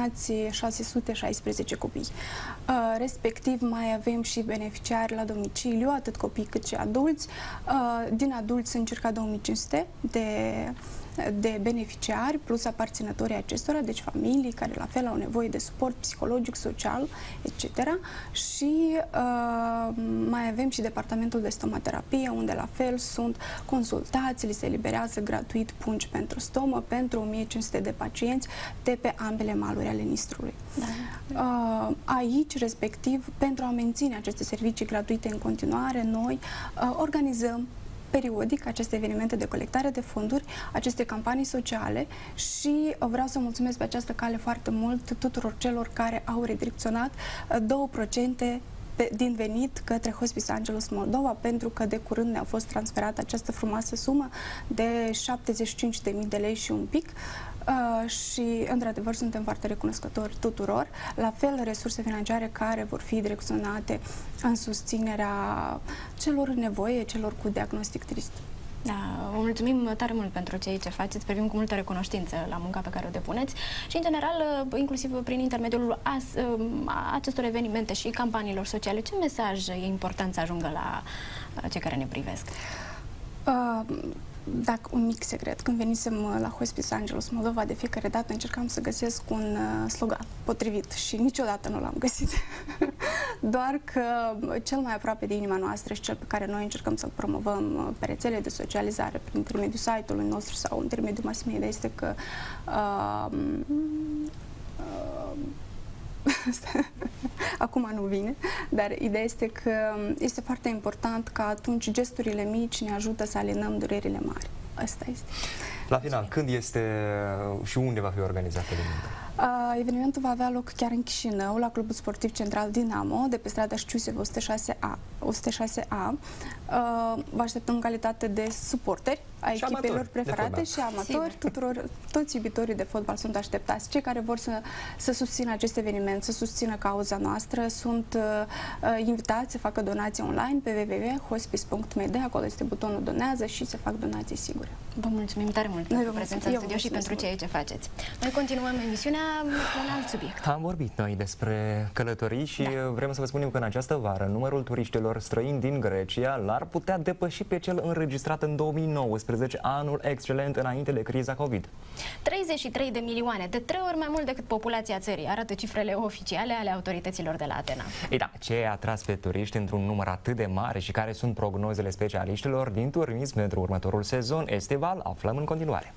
616 copii. Respectiv, mai avem și beneficiari la domiciliu, atât copii cât și adulți. Din adulți sunt circa 2500 de beneficiari, plus aparținătorii acestora, deci familii care la fel au nevoie de suport psihologic, social, etc. Și mai avem și departamentul de stomaterapie, unde la fel sunt consultații, li se eliberează gratuit pungi pentru stomă pentru 1500 de pacienți de pe ambele maluri ale Nistrului. Aici, respectiv, pentru a menține aceste servicii gratuite în continuare, noi organizăm periodic aceste evenimente de colectare de fonduri, aceste campanii sociale și vreau să mulțumesc pe această cale foarte mult tuturor celor care au redirecționat 2% din venit către Hospice Angelus Moldova, pentru că de curând ne-a fost transferată această frumoasă sumă de 75.000 de lei și un pic. Și, într-adevăr, suntem foarte recunoscători tuturor. La fel, resurse financiare care vor fi direcționate în susținerea celor în nevoie, celor cu diagnostic trist. Da, vă mulțumim tare mult pentru ceea ce faceți, privim cu multă recunoștință la munca pe care o depuneți și, în general, inclusiv prin intermediul acestor evenimente și campaniilor sociale, ce mesaj e important să ajungă la cei care ne privesc? dacă un mic secret. Când venisem la Hospice Angelus Moldova, de fiecare dată încercam să găsesc un slogan potrivit și niciodată nu l-am găsit. Doar că cel mai aproape de inima noastră și cel pe care noi încercăm să-l promovăm pe rețele de socializare, prin intermediul site-ului nostru sau în intermediul mass media, este că acum nu vine, dar ideea este că este foarte important că atunci gesturile mici ne ajută să alinăm durerile mari. Asta este. La final, când este și unde va fi organizat evenimentul? Evenimentul va avea loc chiar în Chișinău, la Clubul Sportiv Central Dinamo, de pe strada Șciusev 106A. Vă așteptăm în calitate de suporteri a echipelor preferate și amatori. Toți iubitorii de fotbal sunt așteptați. Cei care vor să susțină acest eveniment, să susțină cauza noastră, sunt invitați să facă donații online pe www.hospice.md. Acolo este butonul donează și se fac donații sigure. Vă mulțumim tare mult pentru prezența în studio și pentru ceea ce faceți. Noi continuăm emisiunea la un alt subiect. Am vorbit noi despre călătorii și vrem să vă spunem că în această vară numărul turiștilor străini din Grecia l-ar putea depăși pe cel înregistrat în 2019, anul excelent înainte de criza COVID. 33 de milioane, de 3 ori mai mult decât populația țării, arată cifrele oficiale ale autorităților de la Atena. Ei da, ce a atras pe turiști într-un număr atât de mare și care sunt prognozele specialiștilor din turism pentru următorul sezon estival, aflăm în continuare.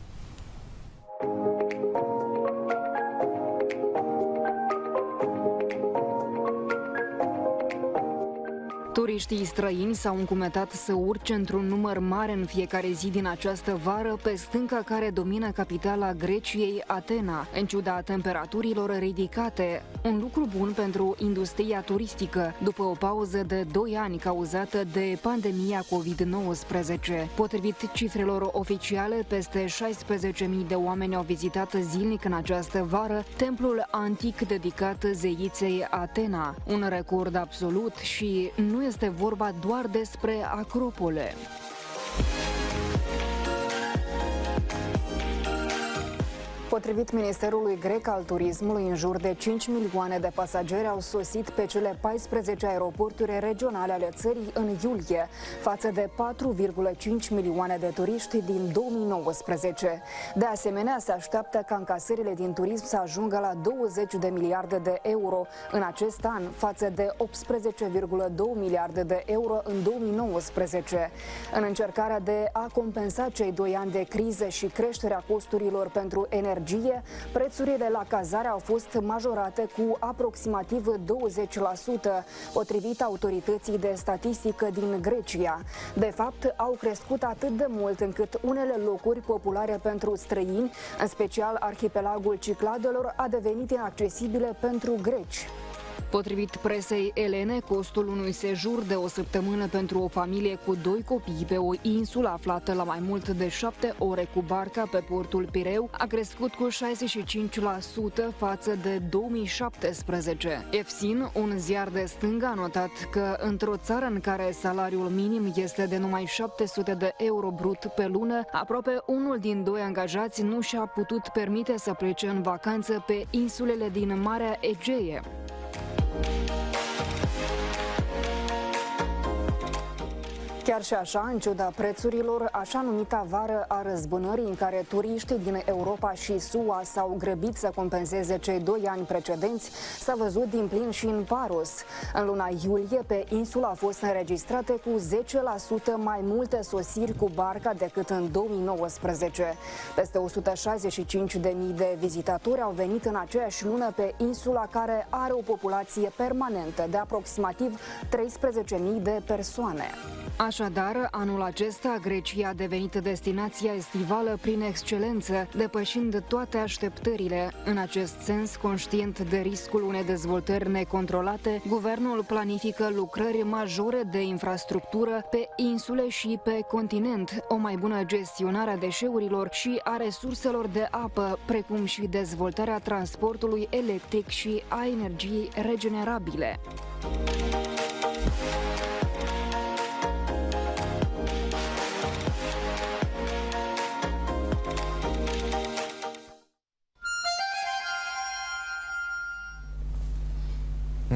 Turiștii străini s-au încumetat să urce într-un număr mare în fiecare zi din această vară pe stânca care domină capitala Greciei, Atena, în ciuda temperaturilor ridicate. Un lucru bun pentru industria turistică, după o pauză de 2 ani cauzată de pandemia COVID-19. Potrivit cifrelor oficiale, peste 16.000 de oameni au vizitat zilnic în această vară templul antic dedicat zeiței Atena, un record absolut și nu este vorba doar despre Acropole. Potrivit Ministerului Grec al Turismului, în jur de 5 milioane de pasageri au sosit pe cele 14 aeroporturi regionale ale țării în iulie, față de 4,5 milioane de turiști din 2019. De asemenea, se așteaptă ca încasările din turism să ajungă la 20 de miliarde de euro în acest an, față de 18,2 miliarde de euro în 2019. În încercarea de a compensa cei 2 ani de criză și creșterea costurilor pentru energie, prețurile la cazare au fost majorate cu aproximativ 20%, potrivit autorității de statistică din Grecia. De fapt, au crescut atât de mult încât unele locuri populare pentru străini, în special arhipelagul Cicladelor, a devenit inaccesibile pentru greci. Potrivit presei elene, costul unui sejur de o săptămână pentru o familie cu 2 copii pe o insulă aflată la mai mult de 7 ore cu barca pe portul Pireu a crescut cu 65% față de 2017. EFSIN, un ziar de stânga, a notat că într-o țară în care salariul minim este de numai 700 de euro brut pe lună, aproape unul din 2 angajați nu și-a putut permite să plece în vacanță pe insulele din Marea Egee. Chiar și așa, în ciuda prețurilor, așa numita vară a răzbunării în care turiștii din Europa și SUA s-au grăbit să compenseze cei 2 ani precedenți, s-a văzut din plin și în Paros. În luna iulie, pe insulă au fost înregistrate cu 10% mai multe sosiri cu barca decât în 2019. Peste 165.000 de vizitatori au venit în aceeași lună pe insula, care are o populație permanentă de aproximativ 13.000 de persoane. Așadar, anul acesta, Grecia a devenit destinația estivală prin excelență, depășind toate așteptările. În acest sens, conștient de riscul unei dezvoltări necontrolate, guvernul planifică lucrări majore de infrastructură pe insule și pe continent, o mai bună gestionare a deșeurilor și a resurselor de apă, precum și dezvoltarea transportului electric și a energiei regenerabile.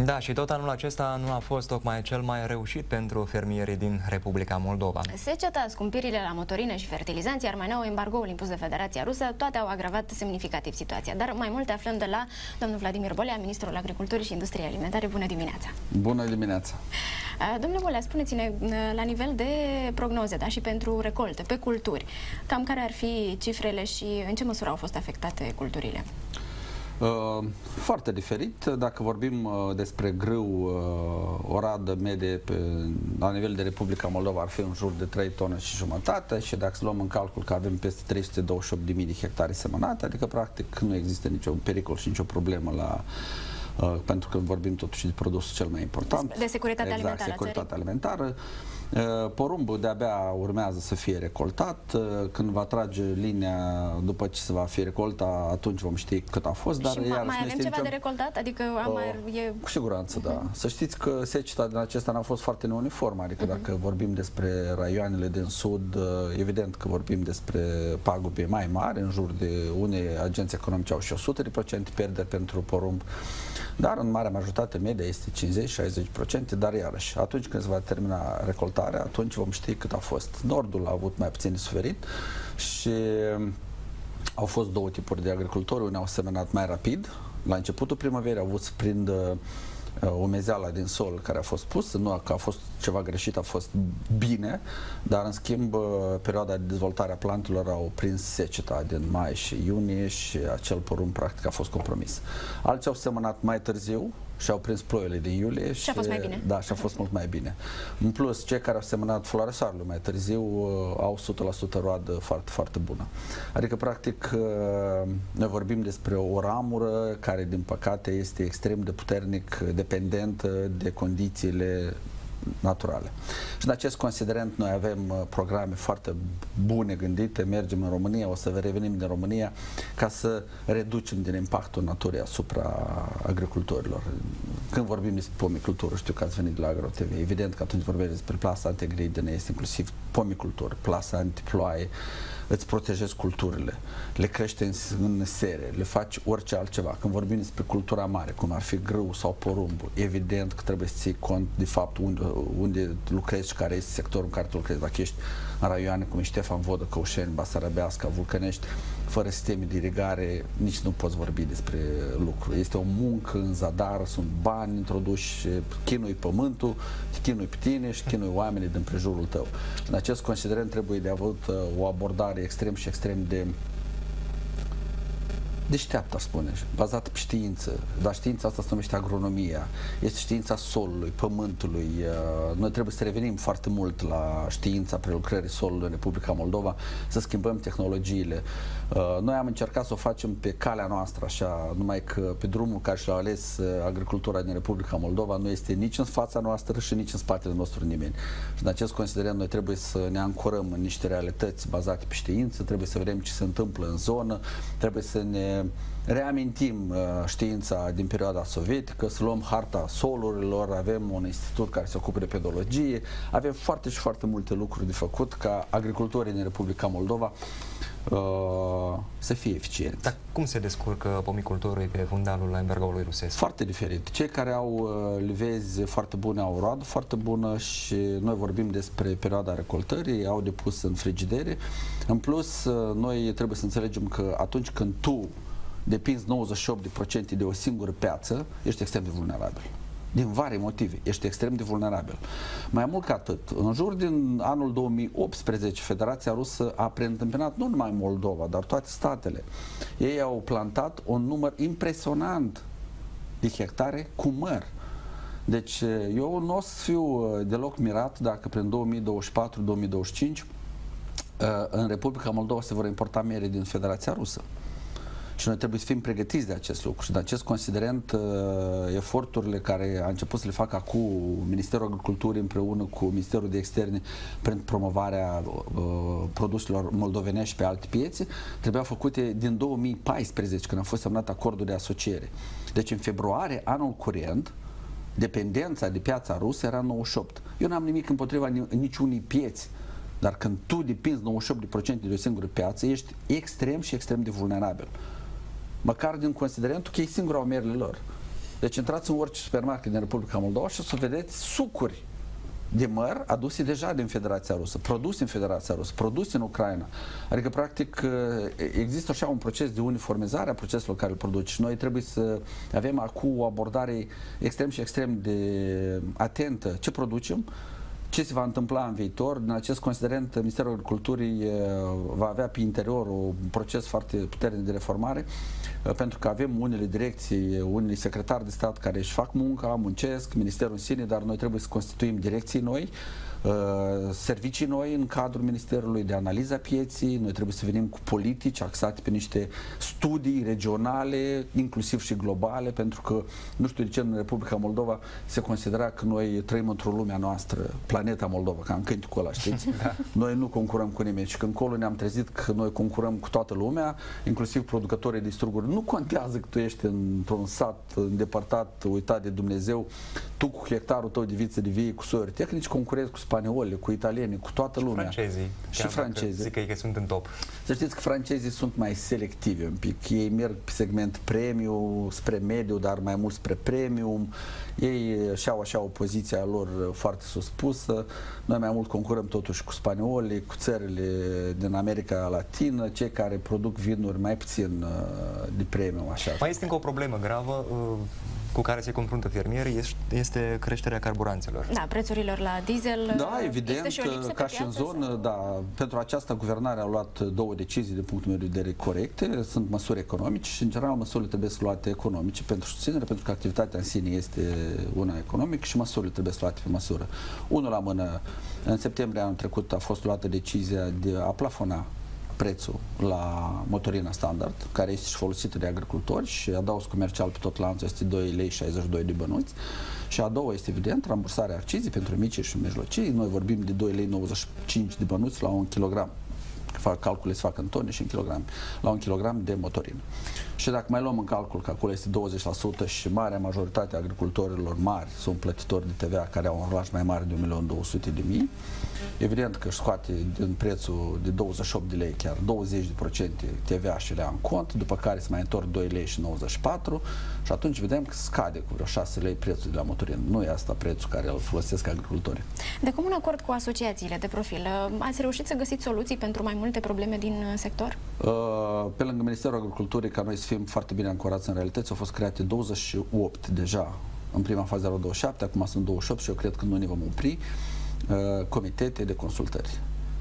Da, și tot anul acesta nu a fost tocmai cel mai reușit pentru fermierii din Republica Moldova. Seceta, scumpirile la motorină și fertilizanți, iar mai nou embargoul impus de Federația Rusă, toate au agravat semnificativ situația. Dar mai multe aflăm de la domnul Vladimir Bolea, ministrul Agriculturii și Industriei Alimentare. Bună dimineața! Bună dimineața! Domnule Bolea, spuneți-ne la nivel de prognoze, da, și pentru recolte, pe culturi, cam care ar fi cifrele și în ce măsură au fost afectate culturile? Foarte diferit. Dacă vorbim despre grâu, o radă medie la nivel de Republica Moldova ar fi în jur de 3 tone și jumătate și dacă luăm în calcul că avem peste 328.000 de hectare semănate, adică practic nu există niciun pericol și nicio problemă pentru că vorbim totuși de produsul cel mai important. De securitate alimentară. Securitate alimentară. Porumbul de-abia urmează să fie recoltat. Când va trage linia după ce se va fi recoltat, atunci vom ști cât a fost. Dar și mai avem ceva de recoltat? Adică cu siguranță, da. Să știți că seceta din acesta n-a fost foarte neuniformă. Adică dacă vorbim despre raioanele din sud, evident că vorbim despre pagube mai mari, în jur de unei agenții economice au și 100% pierderi pentru porumb. Dar în marea majoritate media este 50-60%, dar iarăși, atunci când se va termina recoltarea, atunci vom ști cât a fost. Nordul a avut mai puțin de suferit și au fost două tipuri de agricultori, unii au semănat mai rapid, la începutul primăverii au avut să prindă umezeala din sol care a fost pusă, nu că a fost ceva greșit, a fost bine, dar în schimb perioada de dezvoltare a plantelor au prins seceta din mai și iunie și acel porumb practic a fost compromis. Alții au semănat mai târziu și au prins ploile din iulie și a fost mai bine. Da, și a fost mult mai bine. În plus, cei care au semănat floarea soarelui mai târziu au 100% roadă foarte, foarte bună. Adică, practic, noi vorbim despre o ramură care, din păcate, este extrem de puternic dependentă de condițiile naturale. Și în acest considerent noi avem programe foarte bune gândite, mergem în România, o să revenim din România ca să reducem din impactul naturii asupra agricultorilor. Când vorbim despre pomicultură, știu că ați venit la Agro TV, evident că atunci vorbim despre plasa antigridină, este inclusiv pomicultură, plasa antiploaie, îți protejezi culturile, le crește în sere, le faci orice altceva. Când vorbim despre cultura mare, cum ar fi grâu sau porumbul, evident că trebuie să ții cont de fapt unde lucrezi și care este sectorul în care tu lucrezi. Dacă ești în raioane cum e Ștefan Vodă, Căușeni, Basarabeasca, Vulcănești, fără sisteme de irigare, nici nu poți vorbi despre lucru. Este o muncă în zadar, sunt bani introduși, chinui pământul, chinui pe tine și chinui oamenii din prejurul tău. În acest considerent trebuie de avut o abordare extrem și extrem de deșteaptă, aș spune, bazată pe știință, dar știința asta se numește agronomia, este știința solului, pământului. Noi trebuie să revenim foarte mult la știința prelucrării solului în Republica Moldova, să schimbăm tehnologiile. Noi am încercat să o facem pe calea noastră, așa, numai că pe drumul care și l-a ales agricultura din Republica Moldova nu este nici în fața noastră și nici în spatele nostru nimeni. Și în acest considerent noi trebuie să ne ancorăm în niște realități bazate pe știință, trebuie să vedem ce se întâmplă în zonă, trebuie să ne reamintim știința din perioada sovietică, să luăm harta solurilor, avem un institut care se ocupă de pedologie, avem foarte și foarte multe lucruri de făcut ca agricultorii din Republica Moldova să fie eficienți. Dar cum se descurcă pomicultorii pe fundalul embargoului rusesc? Foarte diferit. Cei care au livezi foarte bune au o roadă foarte bună și noi vorbim despre perioada recoltării, au depus în frigidere. În plus, noi trebuie să înțelegem că atunci când tu depinzi 98% de o singură piață, ești extrem de vulnerabil. Din vari motive, ești extrem de vulnerabil. Mai mult ca atât, în jur din anul 2018, Federația Rusă a preîntâmpinat nu numai Moldova, dar toate statele. Ei au plantat un număr impresionant de hectare cu măr. Deci eu nu o să fiu deloc mirat dacă prin 2024-2025 în Republica Moldova se vor importa mere din Federația Rusă. Și noi trebuie să fim pregătiți de acest lucru. Și de acest considerent, eforturile care a început să le facă acum Ministerul Agriculturii împreună cu Ministerul de Externe prin promovarea produselor moldovenești pe alte piețe, trebuiau făcute din 2014, când a fost semnat acordul de asociere. Deci în februarie, anul curent, dependența de piața rusă era 98. Eu n-am nimic împotriva niciunii pieți, dar când tu depinzi 98% de o singură piață, ești extrem și extrem de vulnerabil. Măcar din considerentul că ei singuri au merele lor. Deci intrați în orice supermarket din Republica Moldova și o să vedeți sucuri de măr aduse deja din Federația Rusă, produse în Federația Rusă, produse în Ucraina. Adică, practic, există așa un proces de uniformizare a proceselor care îl produce și noi trebuie să avem acum o abordare extrem de atentă ce producem, ce se va întâmpla în viitor. Din acest considerent, Ministerul Agriculturii va avea pe interior un proces foarte puternic de reformare, pentru că avem unele direcții, unele secretari de stat care își fac munca, muncesc, Ministerul în sine, dar noi trebuie să constituim direcții noi, servicii noi în cadrul Ministerului de analiza pieții, noi trebuie să venim cu politici axate pe niște studii regionale, inclusiv și globale, pentru că nu știu de ce în Republica Moldova se considera că noi trăim într-o lume a noastră, planeta Moldova, ca în cânticul ăla, știți? Da. Noi nu concurăm cu nimeni și când colo ne-am trezit că noi concurăm cu toată lumea, inclusiv producătorii de struguri. Nu contează că tu ești într-un sat îndepărtat, uitat de Dumnezeu, tu cu hectarul tău de viță de vie, cu soiuri tehnici, concurezi cu spanioli, cu italieni, cu toată lumea. Francezii. Și francezii. Zic că sunt în top. Să știți că francezii sunt mai selectivi un pic. Ei merg pe segment premium, spre mediu, dar mai mult spre premium. Ei și-au așa o poziție a lor foarte suspusă. Noi mai mult concurăm totuși cu spaniolii, cu țările din America Latină, cei care produc vinuri mai puțin de premium. Așa. Mai este încă o problemă gravă cu care se confruntă fermierii, este creșterea carburanților. Da, prețurilor la diesel. Da, evident, ca și în zonă, da, pentru aceasta guvernarea a luat două decizii din punctul meu de vedere corecte, sunt măsuri economice și în general măsurile trebuie să luate economice pentru susținere, pentru că activitatea în sine este una economică și măsurile trebuie să luate pe măsură. Unul la mână, în septembrie anul trecut a fost luată decizia de a plafona prețul la motorina standard, care este și folosită de agricultori și adaos comercial pe tot lanțul este 2,62 lei de bănuți. Și a doua este, evident, rambursarea accizii pentru mici și mijlocii. Noi vorbim de 2,95 lei de bănuți la 1 kg. Calculele se fac în tone și în kilograme, la 1 kg de motorină. Și dacă mai luăm în calcul că acolo este 20% și marea majoritate a agricultorilor mari sunt plătitori de TVA care au un rulaj mai mare de 1.200.000, evident că își scoate din prețul de 28 de lei chiar 20% TVA și le-a în cont, după care se mai întorc 2,94 lei și atunci vedem că scade cu vreo 6 lei prețul de la motorină. Nu e asta prețul care îl folosesc agricultorii. De comun acord cu asociațiile de profil, ați reușit să găsiți soluții pentru mai multe probleme din sector? Pe lângă Ministerul Agriculturii, ca noi să fim foarte bine ancorați în realități, au fost create 28 deja. În prima fază erau 27, acum sunt 28 și eu cred că nu ne vom opri. Comitete de consultări.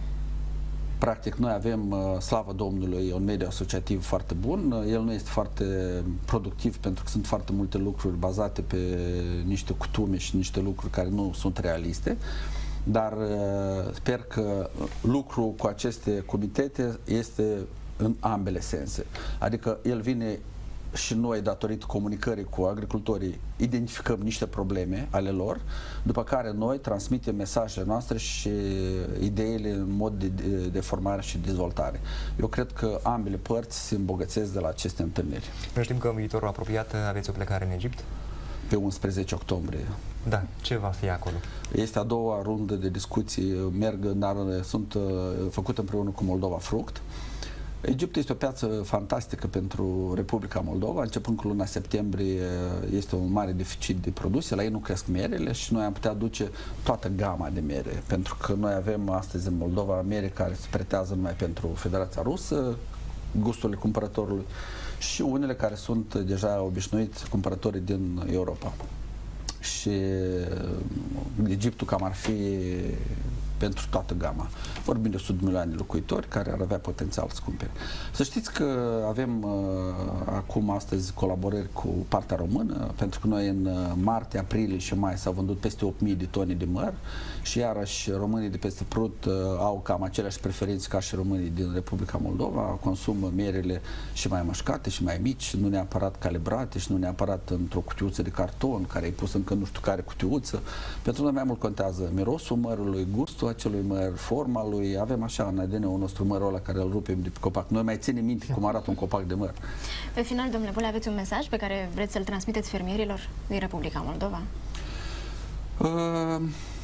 Practic, noi avem, slavă Domnului, un mediu asociativ foarte bun. El nu este foarte productiv pentru că sunt foarte multe lucruri bazate pe niște cutume și niște lucruri care nu sunt realiste. Dar sper că lucrul cu aceste comitete este în ambele sense. Adică el vine și noi, datorită comunicării cu agricultorii, identificăm niște probleme ale lor, după care noi transmitem mesajele noastre și ideile în mod de formare și dezvoltare. Eu cred că ambele părți se îmbogățesc de la aceste întâlniri. Noi știm că în viitorul apropiat aveți o plecare în Egipt? Pe 11 octombrie. Da, ce va fi acolo? Este a doua rundă de discuții, sunt făcute împreună cu Moldova Fruct. Egiptul este o piață fantastică pentru Republica Moldova. Începând cu luna septembrie este un mare deficit de produse. La ei nu cresc merele și noi am putea aduce toată gama de mere. Pentru că noi avem astăzi în Moldova mere care se pretează numai pentru Federația Rusă, gusturile cumpărătorului, și unele care sunt deja obișnuiți cumpărătorii din Europa. Și Egiptul cam ar fi pentru toată gama. Vorbim de 100 de milioane de locuitori care ar avea potențial să cumpere. Să știți că avem acum astăzi colaborări cu partea română, pentru că noi în martie, aprilie și mai s-au vândut peste 8.000 de tone de măr și iarăși românii de peste Prut au cam aceleași preferințe ca și românii din Republica Moldova, consumă merele și mai mușcate și mai mici, nu neapărat calibrate și nu neapărat într-o cutiuță de carton care e pus încă nu știu care cutiuță. Pentru noi mai mult contează mirosul mărului, gustul acelui măr, forma lui. Avem așa în ADN-ul nostru mărul ăla care îl rupem de pe copac. Noi mai ținem minte cum arată un copac de măr. Pe final, domnule Bule, aveți un mesaj pe care vreți să-l transmiteți fermierilor din Republica Moldova?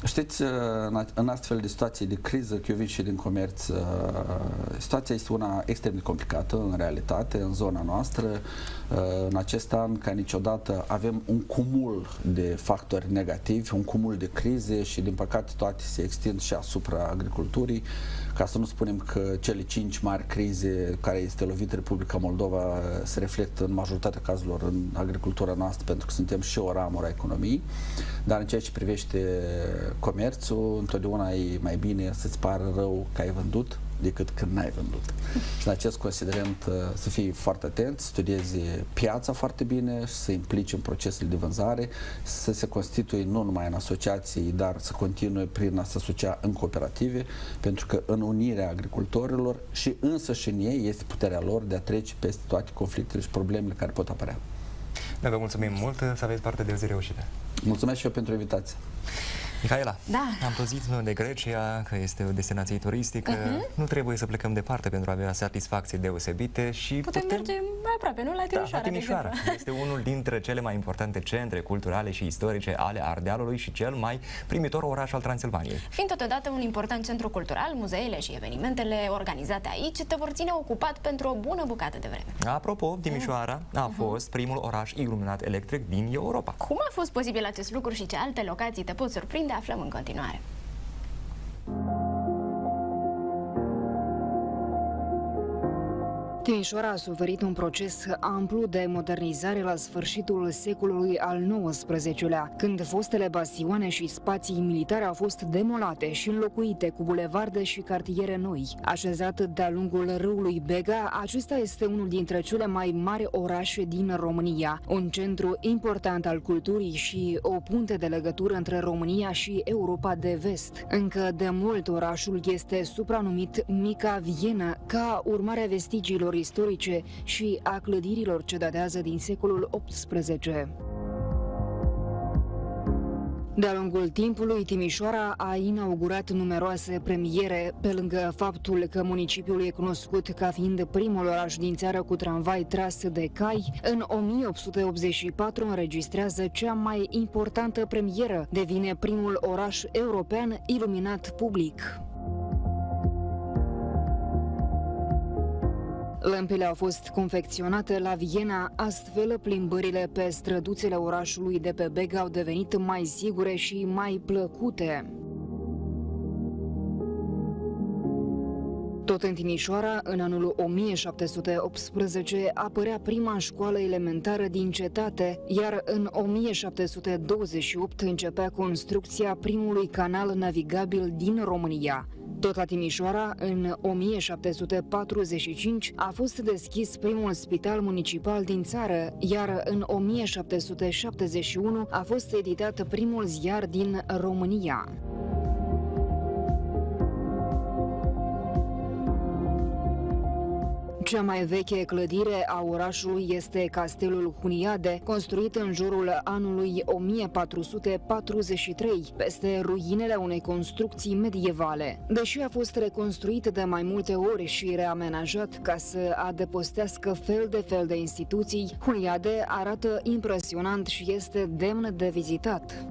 Știți, în astfel de situații de criză, că eu vin și din comerț, situația este una extrem de complicată în realitate, în zona noastră. În acest an, ca niciodată, avem un cumul de factori negativi, un cumul de crize și, din păcate, toate se extind și asupra agriculturii. Ca să nu spunem că cele 5 mari crize care este lovită Republica Moldova se reflectă în majoritatea cazurilor în agricultura noastră, pentru că suntem și o ramură a economiei. Dar în ceea ce privește comerțul, întotdeauna e mai bine să-ți pară rău că ai vândut decât când n-ai vândut. Și în acest considerent să fii foarte atent, să studiezi piața foarte bine și să implici în procesele de vânzare, să se constituie nu numai în asociații, dar să continue prin a se asocia în cooperative, pentru că în unirea agricultorilor și însăși în ei este puterea lor de a trece peste toate conflictele și problemele care pot apărea. Noi vă mulțumim mult, să aveți parte de o zi reușită. Mulțumesc și eu pentru invitație. Mihaela, da. Am tot zis de Grecia, că este o destinație turistică, nu trebuie să plecăm departe pentru a avea satisfacții deosebite și putem merge mai aproape, nu? La Timișoara, la Timișoara. Este unul dintre cele mai importante centre culturale și istorice ale Ardealului și cel mai primitor oraș al Transilvaniei. Fiind totodată un important centru cultural, muzeele și evenimentele organizate aici te vor ține ocupat pentru o bună bucată de vreme. Apropo, Timișoara a fost primul oraș iluminat electric din Europa. Cum a fost posibil acest lucru și ce alte locații te pot surprinde? Aflăm în continuare. Timișoara a suferit un proces amplu de modernizare la sfârșitul secolului al XIX-lea, când fostele bastione și spații militare au fost demolate și înlocuite cu bulevarde și cartiere noi. Așezat de-a lungul râului Bega, acesta este unul dintre cele mai mari orașe din România, un centru important al culturii și o punte de legătură între România și Europa de Vest. Încă de mult orașul este supranumit Mica Vienă, ca urmare a vestigiilor istorice și a clădirilor ce datează din secolul XVIII. De-a lungul timpului, Timișoara a inaugurat numeroase premiere, pe lângă faptul că municipiul e cunoscut ca fiind primul oraș din țară cu tramvai tras de cai. În 1884 înregistrează cea mai importantă premieră, devine primul oraș european iluminat public. Lămpile au fost confecționate la Viena, astfel plimbările pe străduțele orașului de pe Bega au devenit mai sigure și mai plăcute. Tot în Timișoara, în anul 1718, apărea prima școală elementară din cetate, iar în 1728 începea construcția primului canal navigabil din România. Tot la Timișoara, în 1745, a fost deschis primul spital municipal din țară, iar în 1771 a fost editat primul ziar din România. Cea mai veche clădire a orașului este Castelul Huniade, construit în jurul anului 1443, peste ruinele unei construcții medievale. Deși a fost reconstruit de mai multe ori și reamenajat ca să adăpostească fel de fel de instituții, Huniade arată impresionant și este demn de vizitat.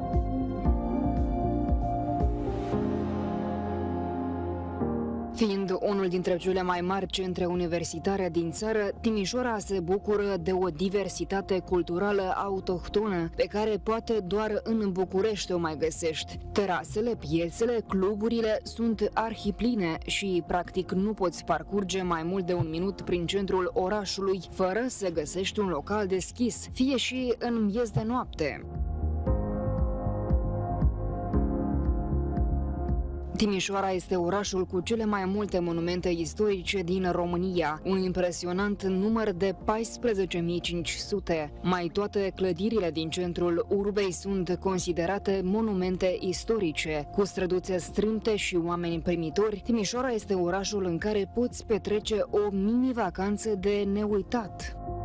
Fiind unul dintre cele mai mari centre universitare din țară, Timișoara se bucură de o diversitate culturală autohtonă, pe care poate doar în București o mai găsești. Terasele, piețele, cluburile sunt arhipline și, practic, nu poți parcurge mai mult de un minut prin centrul orașului fără să găsești un local deschis, fie și în miez de noapte. Timișoara este orașul cu cele mai multe monumente istorice din România, un impresionant număr de 14.500. Mai toate clădirile din centrul urbei sunt considerate monumente istorice. Cu străduțe strâmte și oameni primitori, Timișoara este orașul în care poți petrece o mini-vacanță de neuitat.